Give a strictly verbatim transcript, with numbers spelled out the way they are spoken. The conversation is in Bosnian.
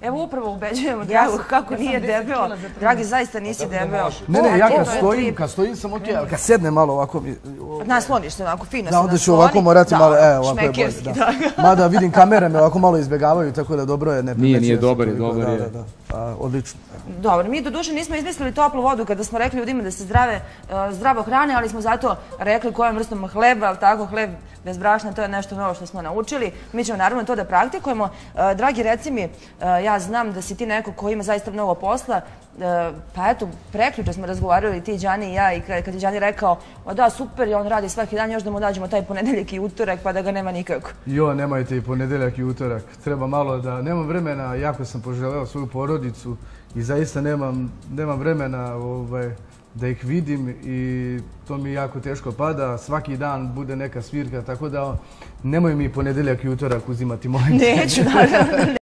Evo upravo ubeđujemo Dragu kako nije debeo. Dragi, zaista nisi debeo. Ne, ne, ja kad stojim, kad stojim sam ok, kad sednem malo ovako mi... Nasloniš se onako, fino se Da, nasloni. onda ću ovako morati malo, e, ovako je bolje. Šmekerski, da. Mada vidim kamere me ovako malo izbjegavaju, tako da dobro je, ne primećujem. Nije, nije, dobar je, dobar je. Da, da, da, odlično. Dobro, mi do duše nismo izmislili toplu vodu kada smo rekli ljudima da se zdrave, zdravo hrane, ali smo zato rekli kojom vrstom hleba, ali tako, hleb bez brašna, to je nešto novo što smo naučili. Mi ćemo naravno to da praktikujemo. Dragi, reci mi, ja znam da si ti neko ko ima zaista mnogo posla, pa eto, prekjuče smo razgovarali ti, Đani i ja, i kad je Đani rekao, o da, super, on radi svaki dan, još da mu nađemo taj ponedeljak i utorak, pa da ga nema nikako. Jo, nemojte i ponedeljak i utorak. Treba malo da, nemam vremena, jako sam poželeo svoju porodicu i zaista nemam, nemam vremena ovaj, da ih vidim i to mi jako teško pada. Svaki dan bude neka svirka, tako da nemoj mi ponedeljak i utorak uzimati, molim te. Neću, naravno.